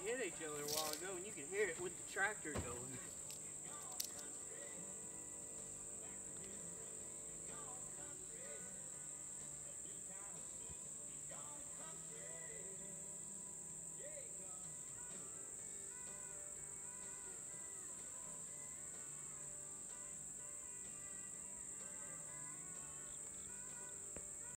hit each other a while ago, and you could hear it with the tractor going.